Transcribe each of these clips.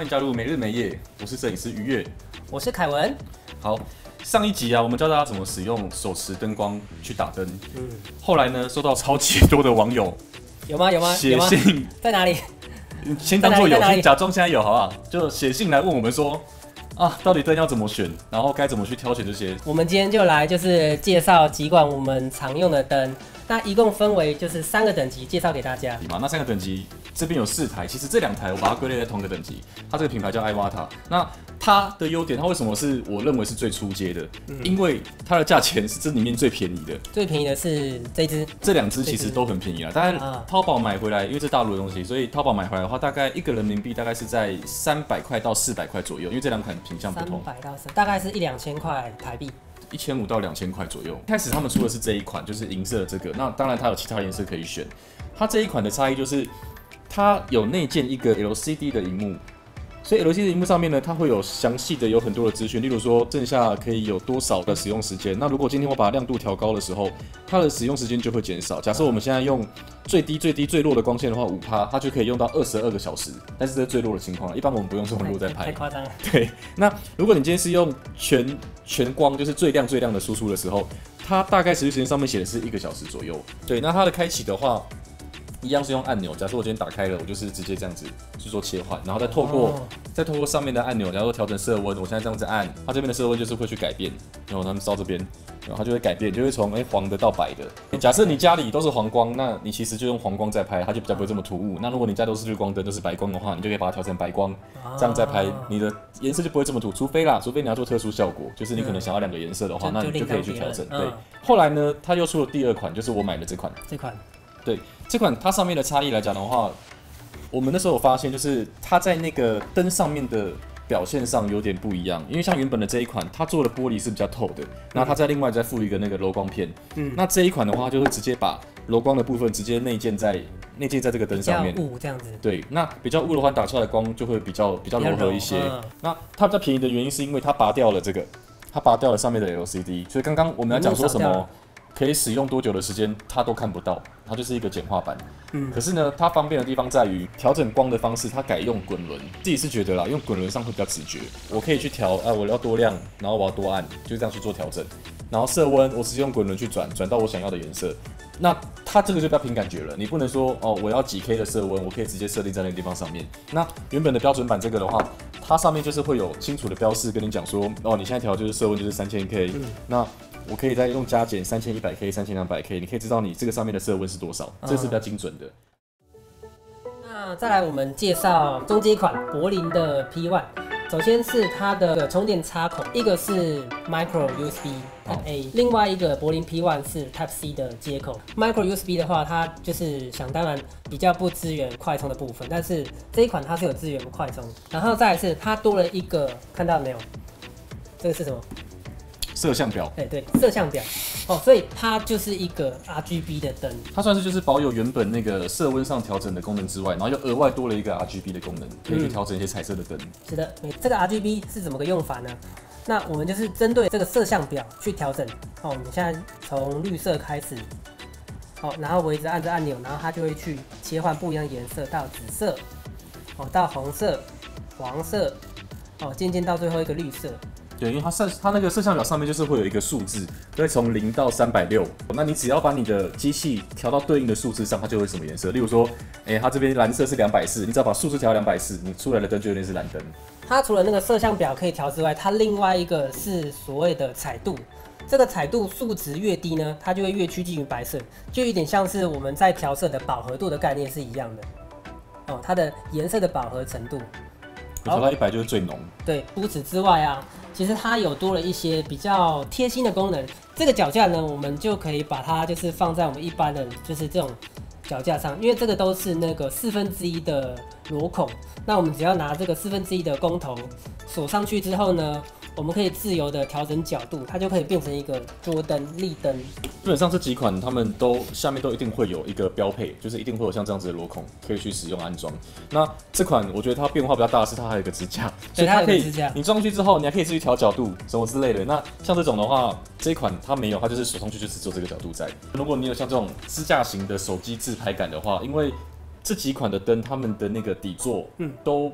欢迎加入每日每夜，我是摄影师于越， 我是凯文。 好，上一集啊，我们教大家怎么使用手持灯光去打灯。后来呢，收到超级多的网友有吗？ 写信在哪里？ 先当做有，先假装现在有，好不好？就写信来问我们说，啊，到底灯要怎么选，然后该怎么去挑选这些。 我们今天就来就是介绍几款我们常用的灯，那一共分为就是3个等级，介绍给大家。 那3个等级，这边有4台，其实这2台我把它归类在同一个等级。它这个品牌叫 Iwata， 那它的优点，它为什么是我认为是最初阶的？因为它的价钱是这里面最便宜的。 最便宜的是这支， 这2支其实都很便宜啦。大概淘宝买回来，因为这大陆的东西，所以淘宝买回来的话，大概1个人民币大概是在300块到400块左右，因为这2款品相不同。 300到400，大概是1-2000块台币。 1500到2000块左右。开始他们出的是这一款，就是银色的这个。那当然它有其他颜色可以选。它这一款的差异就是，它有内建一个 LCD 的荧幕。所以 LCD 荧幕上面呢，它会有详细的有很多的资讯，例如说剩下可以有多少的使用时间。那如果今天我把亮度调高的时候，它的使用时间就会减少。假设我们现在用最弱的光线的话，5%，它就可以用到22个小时。但是这是最弱的情况了，一般我们不用这么弱在拍。 太夸张了。 对，那如果你今天是用全光，就是最亮的输出的时候，它大概持续时间上面写的是1个小时左右。对，那它的开启的话，一样是用按钮。假设我今天打开了，我就是直接这样子去做切换，然后再透过上面的按钮，然后调整色温。我现在这样子按，它这边的色温就是会去改变，然后它们烧这边，然后它就会改变，就会从黄的到白的。假设你家里都是黄光，那你其实就用黄光再拍，它就比较不会这么突兀。那如果你家都是日光灯，都是白光的话，你就可以把它调成白光，这样再拍，你的颜色就不会这么突。除非你要做特殊效果，就是你可能想要2个颜色的话，那你就可以去调整。对，后来呢，它又出了第2款，就是我买的这款。对，这款它上面的差异来讲的话，我们那时候有发现，就是它在那个灯上面的表现上有点不一样。因为像原本的这一款，它做的玻璃是比较透的，那它再另外再附一个那个柔光片。那这一款的话，就会直接把柔光的部分直接内建在这个灯上面。 比较雾这样子。 对，那比较雾的话，打出来的光就会比较柔和一些。那它比较便宜的原因是因为它拔掉了这个，它拔掉了上面的 LCD， 所以刚刚我们要讲说什么？可以使用多久的时间，它都看不到，它就是一个简化版。可是呢，它方便的地方在于调整光的方式，它改用滚轮。自己是觉得啦，用滚轮上会比较直觉。我可以去调，我要多亮，然后我要多暗，就这样去做调整。然后色温，我直接用滚轮去转到我想要的颜色。那它这个就比较凭感觉了，你不能说我要几 K 的色温，我可以直接设定在那个地方上面。那原本的标准版这个的话，它上面就是会有清楚的标示跟你讲说，你现在调就是色温就是3000 K，那我可以再用加减3100K、3200K， 你可以知道你这个上面的色温是多少，这是比较精准的。 那再来我们介绍中阶款柏林的 P1。首先是它的充电插孔，一个是 Micro USB Type A， 另外一个柏林 P1 是 Type C 的接口。Micro USB 的话，它就是想当然比较不支援快充的部分，但是这一款它是有支援快充。然后再来是它多了一个，看到没有？这个是什么？ 摄像表。 对，摄像表。所以它就是一个 RGB 的灯。它算是就是保有原本那个色温上调整的功能之外，然后又额外多了一个 RGB 的功能，可以去调整一些彩色的灯。 是的，这个 RGB 是怎么个用法呢？那我们就是针对这个摄像表去调整。我们现在从绿色开始，然后我一直按着按钮，然后它就会去切换不一样的颜色，到紫色，到红色、黄色，渐渐到最后一个绿色。 对，因为它那个摄像表上面就是会有一个数字，会从0到360。那你只要把你的机器调到对应的数字上，它就会什么颜色。例如说，它这边蓝色是240，你只要把数字调到240，你出来的灯就一定是蓝灯。 它除了那个摄像表可以调之外，它另外一个是所谓的彩度。这个彩度数值越低呢，它就会越趋近于白色，就有点像是我们在调色的饱和度的概念是一样的。它的颜色的饱和程度。 调到100就是最浓。 对，除此之外啊，其实它有多了一些比较贴心的功能。这个脚架呢，我们就可以把它就是放在我们一般的就是这种脚架上，因为这个都是那个1/4的螺孔。那我们只要拿这个1/4的公头锁上去之后呢，我们可以自由的调整角度，它就可以变成一个桌灯、立灯。 基本上这几款他们下面都一定会有一个标配，就是一定会有像这样子的螺孔可以去使用安装。那这款我觉得它变化比较大的是它还有一个支架， 所以它可以你装上去之后，你还可以自己调角度什么之类的。那像这种的话，这一款它没有，它就是锁上去就只做这个角度在。如果你有像这种支架型的手机自拍感的话，因为这几款的灯，它们的那个底座都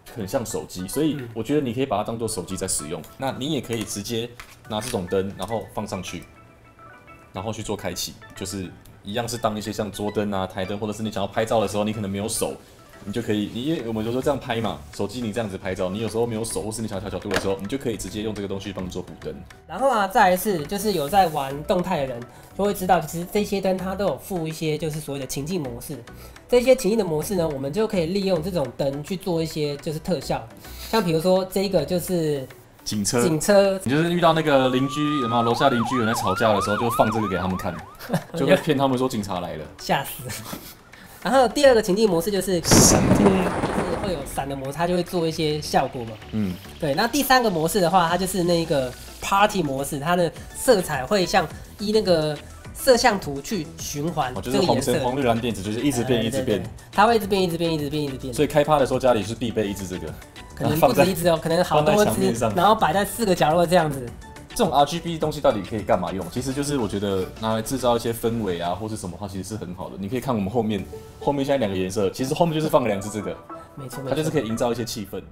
很像手机，所以我觉得你可以把它当做手机在使用。那你也可以直接拿这种灯，然后放上去，然后去做开启，就是一样是当一些像桌灯啊、台灯，或者是你想要拍照的时候，你可能没有手。你就可以，因为我们有时候这样拍嘛，手机你这样子拍照，你有时候没有手，或是你想要调角度的时候，你就可以直接用这个东西帮你做补灯。 然后啊，再来是就是有在玩动态的人就会知道，其实这些灯它都有附一些就是所谓的情境模式。这些情境的模式呢，我们就可以利用这种灯去做一些就是特效，像比如说这个就是警车，你就是遇到那个邻居，有没有楼下邻居有人在吵架的时候，就放这个给他们看，就会骗他们说警察来了， 吓死了。然后第二个情境模式就是闪，就是会有闪的模式，它就会做一些效果嘛。对。那第三个模式的话，它就是那个 Party 模式，它的色彩会像依那个摄像头去循环， 就是红橙黄绿蓝靛紫，就是一直变一直变， 它会一直变一直变一直变一直变。 所以开趴的时候家里是必备一只这个， 可能不止一只哦，可能好多只，然后摆在4个角落这样子。 这种 RGB 东西到底可以干嘛用？其实就是我觉得拿来制造一些氛围啊，或是什么话，其实是很好的。你可以看我们后面现在2个颜色，其实后面就是放了2只这个， 没错， 它就是可以营造一些气氛。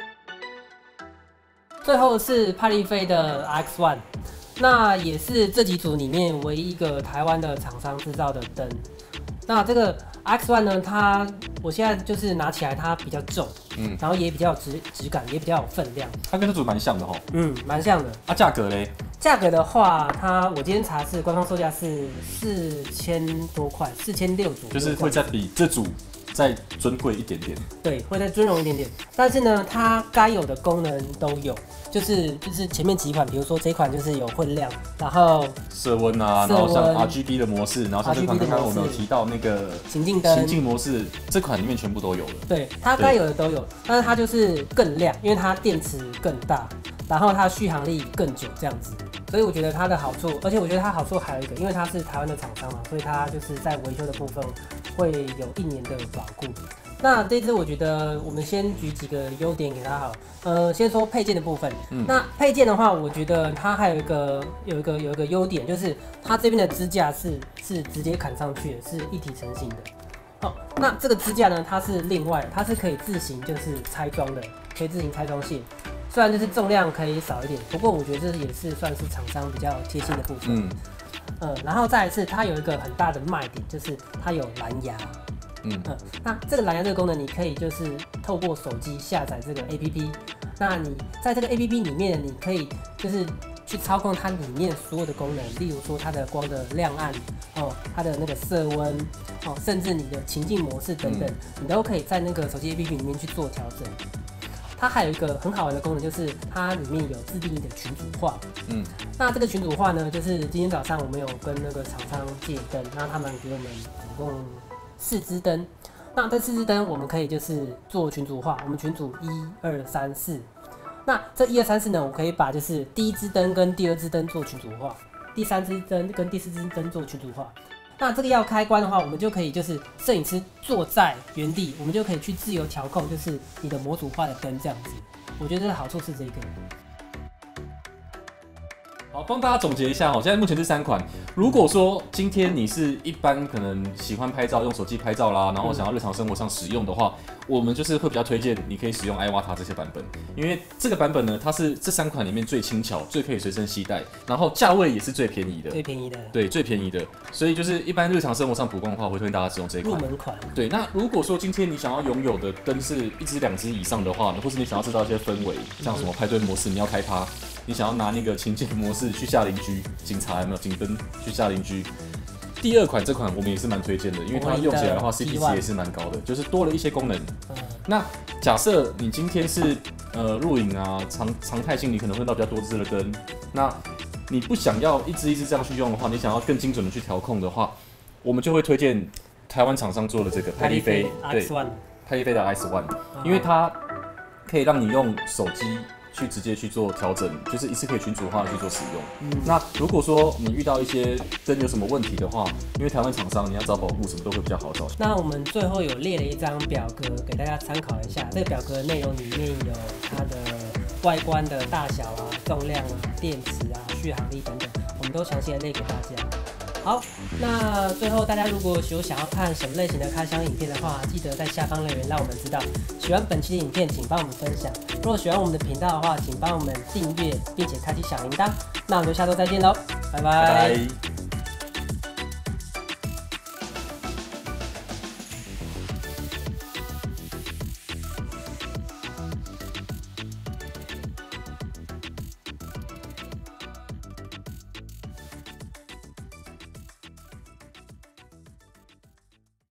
最后是派丽菲的 RX1， 那也是这几组里面唯一一个台湾的厂商制造的灯。那这个 RX1 呢，我现在就是拿起来，它比较重，然后也比较有质感，也比较有分量。 它跟这组蛮像的齁， 蛮像的。 啊，价格嘞？ 价格的话，我今天查是官方售价是4000多块，4600左右， 就是会再比这组再尊贵一点点。 对，会再尊荣一点点。但是呢，它该有的功能都有。就是前面几款，比如说这款就是有混亮，然后色温啊，然后像 RGB 的模式，然后像这款刚刚我们有提到那个情境灯、 情境模式，这款里面全部都有了。 对，它该有的都有，但是它就是更亮，因为它电池更大，然后它的续航力更久这样子。所以我觉得它的好处，而且我觉得它好处还有一个，因为它是台湾的厂商嘛，所以它就是在维修的部分会有1年的保护。那这支我觉得我们先举几个优点给它好，先说配件的部分。那配件的话，我觉得它还有一个优点，就是它这边的支架是直接砍上去的，是一体成型的。好，那这个支架呢，它是另外，它是可以自行就是拆装的，可以自行拆装线。虽然就是重量可以少一点，不过我觉得这也是算是厂商比较贴心的部分。然后再来是它有一个很大的卖点，就是它有蓝牙。那这个蓝牙这个功能，你可以就是透过手机下载这个 APP， 那你在这个 APP 里面，你可以就是去操控它里面所有的功能，例如说它的光的亮暗，它的那个色温，甚至你的情境模式等等，你都可以在那个手机 APP 里面去做调整。它还有一个很好玩的功能，就是它里面有自定义的群组化。那这个群组化呢，就是今天早上我们有跟那个厂商借灯，那他们给我们总共4支灯。那这4支灯我们可以就是做群组化，我们群组1、2、3、4。那这1、2、3、4呢，我可以把就是第1支灯跟第2支灯做群组化，第3支灯跟第4支灯做群组化。那这个要开关的话，我们就可以就是摄影师坐在原地，我们就可以去自由调控，就是你的模组化的灯这样子。我觉得这个好处是这个。 好，帮大家总结一下，现在目前是3款。如果说今天你是一般可能喜欢拍照，用手机拍照啦，然后想要日常生活上使用的话，我们就是会比较推荐你可以使用 Iwata 这些版本，因为这个版本呢，它是这3款里面最轻巧、最可以随身携带，然后价位也是最便宜的。 最便宜的。 对，最便宜的。所以就是一般日常生活上补光的话，我会推荐大家使用这一款。 入门款。 对，那如果说今天你想要拥有的灯是1支、2支以上的话呢，或是你想要制造一些氛围，像什么派对模式，你要开趴。你想要拿那个情境模式去吓邻居，警察有没有警灯去吓邻居？第2款这款我们也是蛮推荐的，因为它用起来的话 CP 值也是蛮高的，就是多了一些功能。那假设你今天是录影啊，常态性你可能会用到比较多支的灯，那你不想要一支一支这样去用的话，你想要更精准的去调控的话，我们就会推荐台湾厂商做的这个派丽菲，对，派丽菲的 RX1，因为它可以让你用手机去直接去做调整，就是一次可以群组化的去做使用。那如果说你遇到一些灯有什么问题的话，因为台湾厂商你要找保护什么都会比较好找。 那我们最后有列了一张表格给大家参考一下，这个表格内容里面有它的外观的大小啊、重量啊、电池啊、续航力等等，我们都详细的列给大家。 好，那最后大家如果有想要看什么类型的开箱影片的话，记得在下方留言让我们知道。喜欢本期的影片，请帮我们分享。如果喜欢我们的频道的话，请帮我们订阅并且开启小铃铛。那我们就下周再见喽，拜拜。 拜拜。